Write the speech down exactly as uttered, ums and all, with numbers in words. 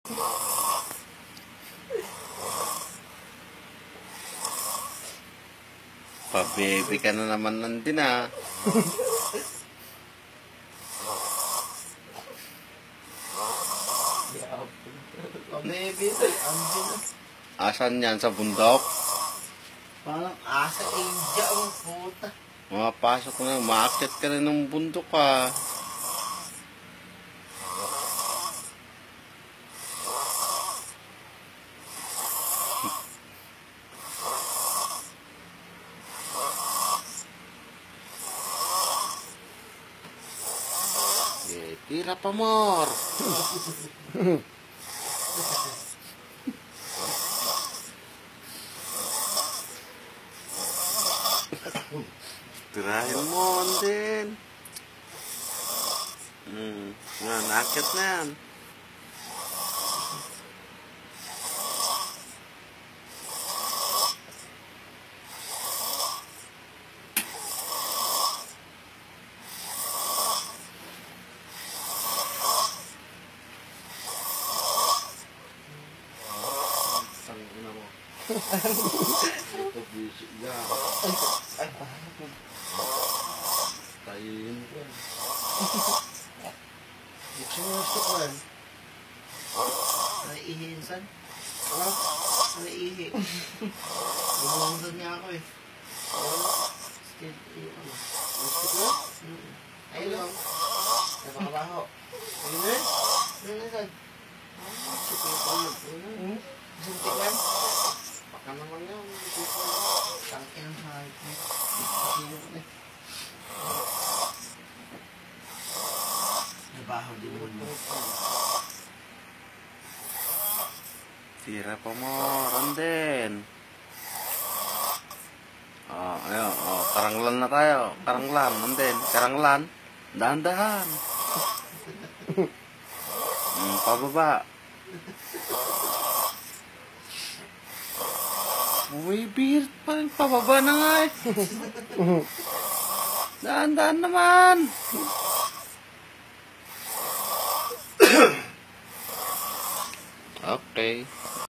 Pa-baby ka na naman nandun ah. Pa-baby, andun. Asan yan? Sa bundok? Parang asa India ang puta. Mapasok na, maakyat ka na ng bundok ah. Eh, tira pa more. Tirahin mo din. Hmm, yan, nakit na yan. Tangina mo. Ito busy yan. Ay, tayin ko. Gusto mo gusto ko yan. Naiihin san? Ha? Naiihi. Bumungdod niya ako eh. Skid, iyo ano. Gusto ko? Ayun lang. Napakabaho. Ayun eh? Ano na san? Sige pa yun. Hmm? Suntik lang? Baka naman yan. Tangkin ang halik mo. Sino ko eh. Nabaho din mo. Tira pa mo, Randen. Oh, ayun, oh, karanglan na tayo. Karanglan, Randen. Karanglan. Dahan-dahan. Hmm, pababa. Bumibihit pa rin, pababa na nga eh. Dahan-dahan naman. Okay.